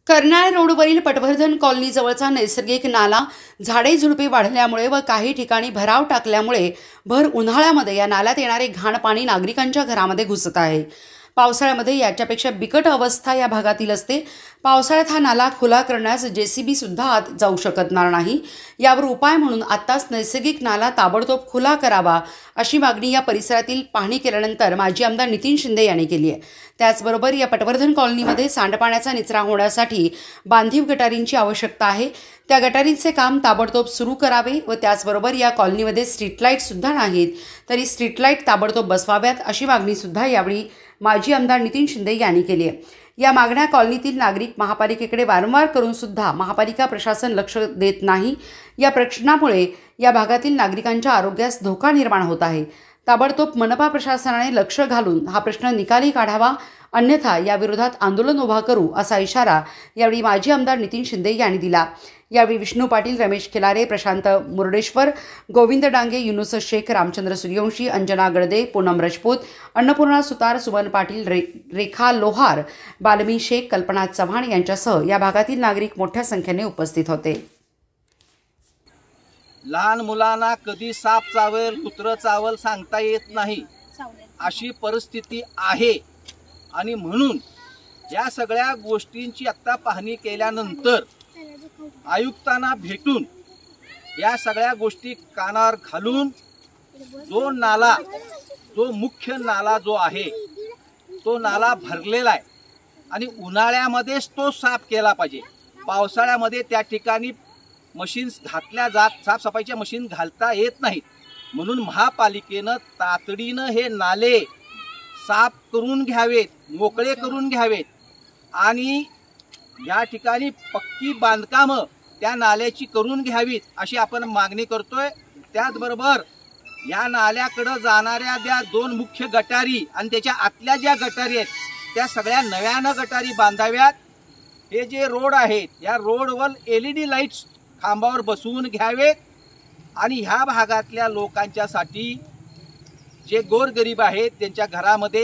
कर्नाळ रोडवरील पटवर्धन कॉलनी जवळचा नैसर्गिक नाला झाडे झुडपे वाढल्यामुळे व काही ठिकाणी भराव टाकल्यामुळे भर उन्हाळ्यामध्ये या नाल्यात येणारे घाण पाणी नागरिकांच्या घरामध्ये घुसत आहे। पावसाळ्यामध्ये याच्यापेक्षा बिकट अवस्था या भागातील असते। पावसाळ्यात हा नाला खुला करण्यास जेसीबी सुद्धा आत जाऊ शकणार नाही। यावर उपाय म्हणून आत्ताच नैसर्गिक नाला ताबडतोब खुला करावा अशी मागणी या परिसरातील पाहणी केल्यानंतर माजी आमदार नितीन शिंदे यांनी केली आहे। त्याचबरोबर या पटवर्धन कॉलनीमध्ये सांडपाण्याचा निचरा होण्यासाठी बांधीव गटारींची आवश्यकता आहे। त्या गटारींचे काम ताबडतोब सुरू करावे व त्याचबरोबर या कॉलनीमध्ये स्ट्रीट लाईट सुद्धा नाहीत, तरी स्ट्रीट लाईट ताबडतोब बसवाव्यात अशी मागणी सुद्धा यावेळी माजी आमदार नितीन शिंदे यांनी केली आहे। या मागण्या कॉलनीतील नागरिक महापालिकेकडे वारंवार करून सुद्धा महापालिका प्रशासन लक्ष देत नाही। या प्रश्नामुळे या भागातील नागरिकांच्या आरोग्यास धोका निर्माण होत आहे। ताबडतोब मनपा प्रशासनाने लक्ष घालून हा प्रश्न निकाली काढावा, अन्यथा या विरोधात आंदोलन उभा करू असा इशारा यावेळी माजी आमदार नितीन शिंदे यांनी दिला। यावेळी विष्णू पाटील, रमेश खिलारे, प्रशांत मुर्डेश्वर, गोविंद डांगे, युनुस शेख, रामचंद्र सूर्यवंशी, अंजना गडदे, पूनम राजपूत, अन्नपूर्णा सुतार, सुमन पाटील, रेखा लोहार, बालमी शेख, कल्पना चव्हाण यांच्यासह या भागातील नागरिक मोठ्या संख्येने उपस्थित होते। लहान मुलांना कधी साप चावेल कुत्र चावल सांगता येत नाही, अशी परिस्थिती आहे। आणि म्हणून या सगळ्या गोष्टींची आता पाहणी केल्यानंतर आयुक्तांना भेटून या सगळ्या गोष्टी कानावर घालून जो मुख्य नाला जो आहे तो नाला भरलेला आहे आणि उन्हाळ्यामध्येच तो साफ केला पाहिजे। पावसाळ्यामध्ये त्या ठिकाणी मशीन्स घातल्या जात, साफसफाईच्या मशीन घालता येत नाहीत। म्हणून महापालिकेनं तातडीनं हे नाले साफ करून घ्यावेत, मोकळे करून घ्यावेत आणि या ठिकाणी पक्की बांधकामं त्या नाल्याची करून घ्यावीत अशी आपण मागणी करतोय। त्याचबरोबर या नाल्याकडे जाणाऱ्या ज्या दोन मुख्य गटारी आणि त्याच्या आतल्या ज्या गटारी आहेत त्या सगळ्या नव्यानं गटारी बांधाव्यात। हे जे रोड आहेत या रोडवर LED लाईट्स खांबावर बसवून घ्यावेत आणि ह्या भागातल्या लोकांच्यासाठी जे गोरगरीब आहेत त्यांच्या घरामध्ये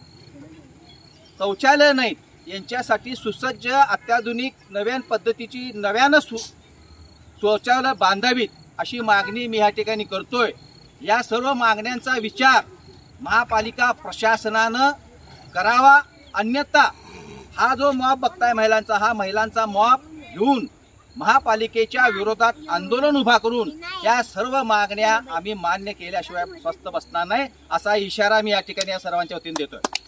शौचालय नाहीत, यांच्यासाठी सुसज्ज अत्याधुनिक नव्या पद्धतीची नव्यानं शौचालय बांधावीत अशी मागणी मी या ठिकाणी करतोय। या सर्व मागण्यांचा विचार महापालिका प्रशासनानं करावा, अन्यथा हा जो मॉब बघताय महिलांचा, हा महिलांचा मॉब घेऊन महापालिकेच्या विरोधात आंदोलन उभा करून या सर्व मागण्या आम्ही मान्य केल्याशिवाय स्वस्थ बसणार नाही असा इशारा मी या ठिकाणी या सर्वांच्या वतीने देतोय।